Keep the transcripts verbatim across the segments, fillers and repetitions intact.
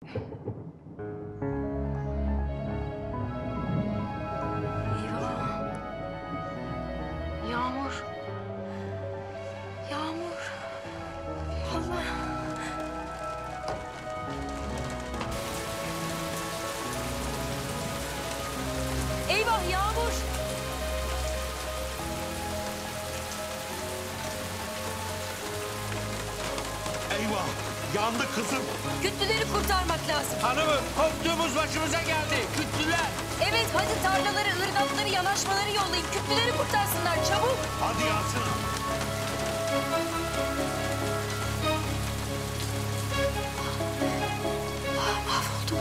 Yağmur. Yağmur. Allah. Eyvah Yağmur. Eyvah! Yandı kızım. Kütlüleri kurtarmak lazım. Hanımım, korktuğumuz başımıza geldi. Kütlüler. Evet, hadi tarlaları, ırgatları, yanaşmaları yollayın. Kütlüleri kurtarsınlar, çabuk. Hadi Yasin Hanım. Mahvoldum.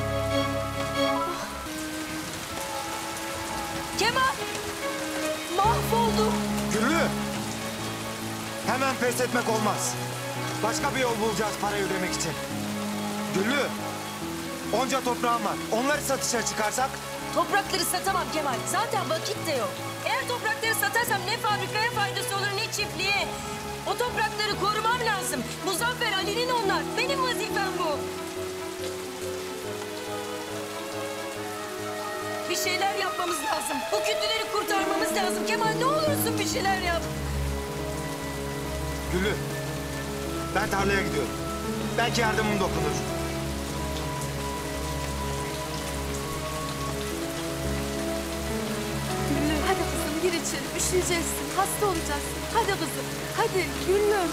Kemal! Mahvoldum. Güllü! Hemen pes etmek olmaz. Başka bir yol bulacağız parayı ödemek için. Güllü! Onca toprağım var. Onları satışa çıkarsak? Toprakları satamam Kemal. Zaten vakit de yok. Eğer toprakları satarsam ne fabrikaya faydası olur ne çiftliğe. O toprakları korumam lazım. Muzaffer Ali'nin onlar. Benim vazifem bu. Bir şeyler yapmamız lazım. Bu kütlüleri kurtarmamız lazım. Kemal ne olursun bir şeyler yap. Güllü! Ben tarlaya gidiyorum. Belki yardımım dokunur. Güllüm hadi kızım gir içeri. Üşüyeceksin, hasta olacaksın. Hadi kızım, hadi Güllüm.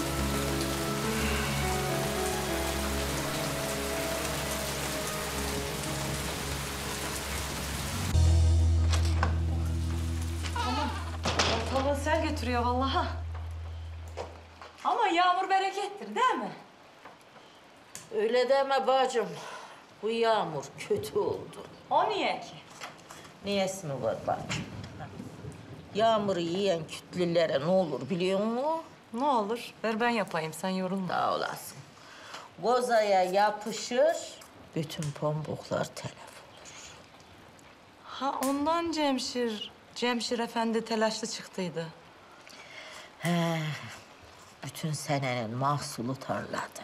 Ortalığı sel götürüyor vallahi. Ama yağmur berekettir değil mi? Öyle deme bacım. Bu yağmur kötü oldu. O niye ki? Niyesi mi var bacım? Yağmuru yiyen kütlülere ne olur biliyor musun? Ne olur ver ben yapayım sen yorulma. Sağ olasın. Gozaya yapışır, bütün pambuklar telef olur. Ha ondan Cemşir, Cemşir Efendi telaşlı çıktıydı. He, bütün senenin mahsulu tarladı.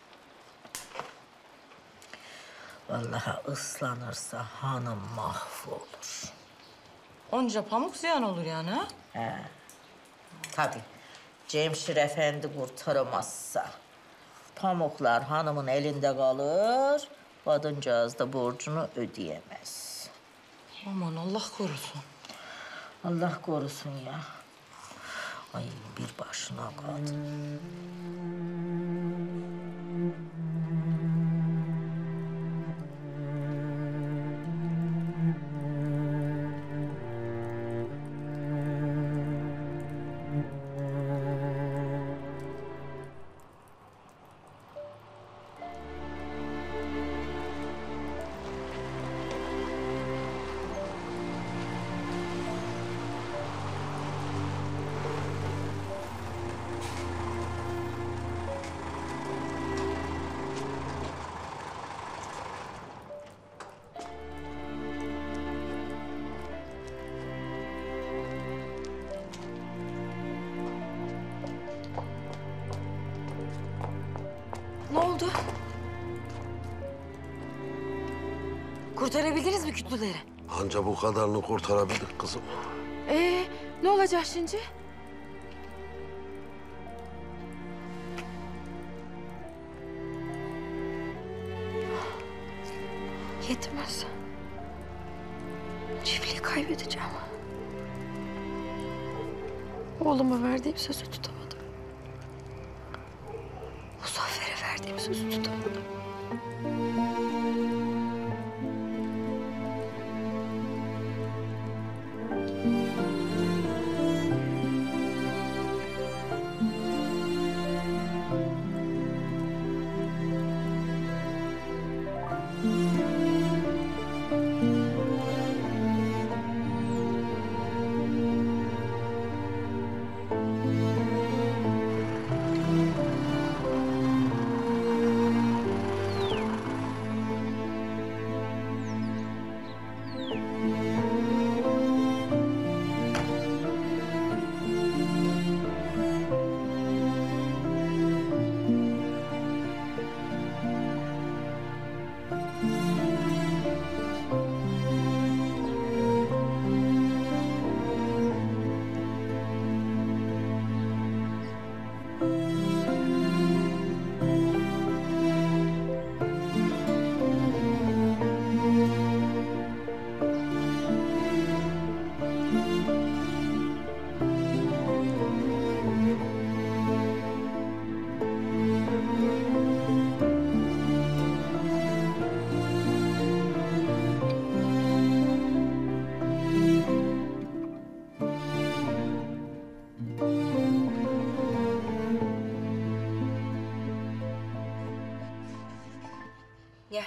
Vallahi ıslanırsa hanım mahvolur. Onca pamuk ziyan olur yani ha? He. Tabii. Cemşir Efendi kurtaramazsa pamuklar hanımın elinde kalır, kadıncağız da borcunu ödeyemez. Aman Allah korusun. Allah korusun ya. Ay bir başına kadın. Ne oldu? Kurtarabildiniz mi kütlüleri? Anca bu kadarını kurtarabildik kızım. Ee, ne olacak şimdi? Yetmez. Çiftliği kaybedeceğim. Oğluma verdiğim sözü tutamadım. Muzaffer'e verdiğim sözü tutamadım. Gel.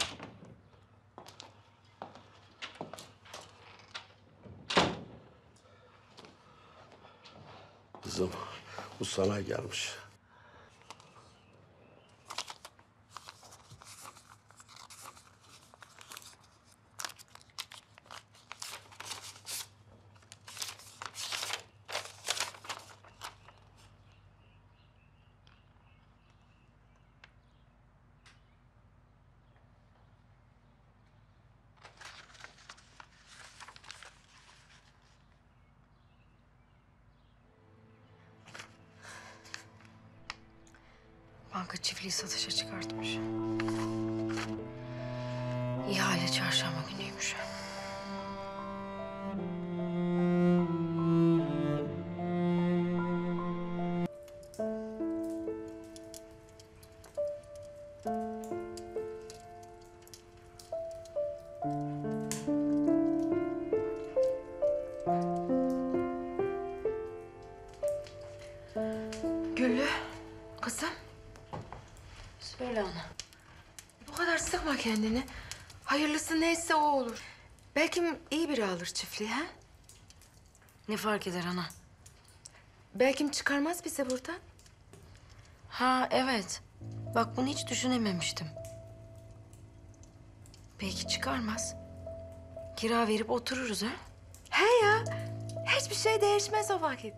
Kızım bu sana gelmiş. Banka çiftliği satışa çıkartmış. İhale çarşamba günüymüş. Güllü, kızım. Söyle ana. Bu kadar sıkma kendini. Hayırlısı neyse o olur. Belki iyi biri alır çiftliği ha? Ne fark eder ana? Belki çıkarmaz bizi buradan. Ha evet. Bak bunu hiç düşünememiştim. Belki çıkarmaz. Kira verip otururuz ha? He ya. Hiçbir şey değişmez o vakit.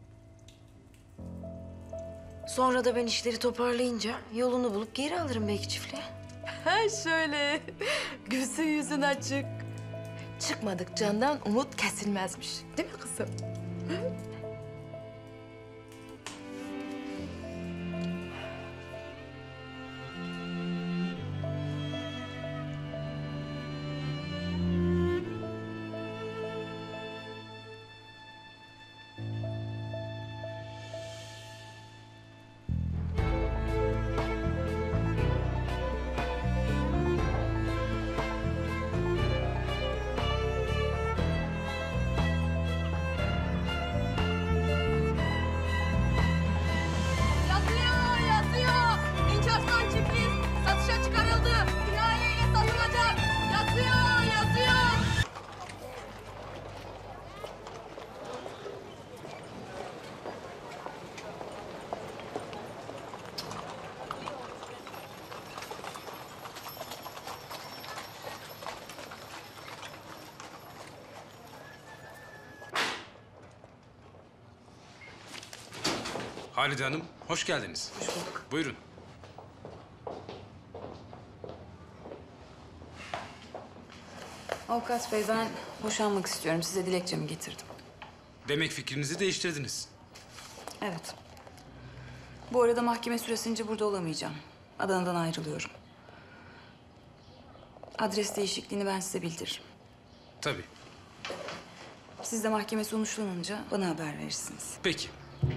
Sonra da ben işleri toparlayınca yolunu bulup geri alırım belki çiftliğe. Ha şöyle. Gözü yüzün açık. Çıkmadık candan umut kesilmezmiş. Değil mi kızım? Yazıyor, yazıyor. Dinç Arslan çiftliği satışa çıkarıldı. İhaleyle satılacak. Yazıyor, yazıyor. Halide Hanım, hoş geldiniz. Hoş bulduk. Buyurun. Avukat bey, ben boşanmak istiyorum. Size dilekçemi getirdim. Demek fikrinizi değiştirdiniz. Evet. Bu arada mahkeme süresince burada olamayacağım. Adana'dan ayrılıyorum. Adres değişikliğini ben size bildiririm. Tabii. Siz de mahkeme sonuçlanınca bana haber verirsiniz. Peki.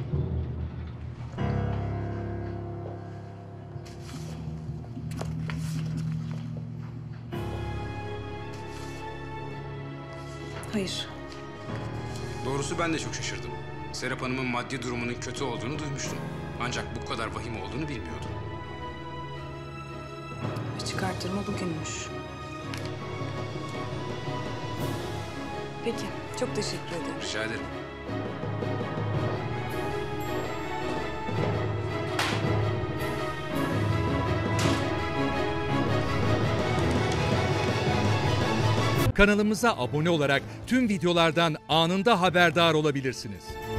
Hayır. Doğrusu ben de çok şaşırdım. Serap Hanım'ın maddi durumunun kötü olduğunu duymuştum. Ancak bu kadar vahim olduğunu bilmiyordum. Açık artırma bugünmüş. Peki, çok teşekkür ederim. Rica ederim. Kanalımıza abone olarak tüm videolardan anında haberdar olabilirsiniz.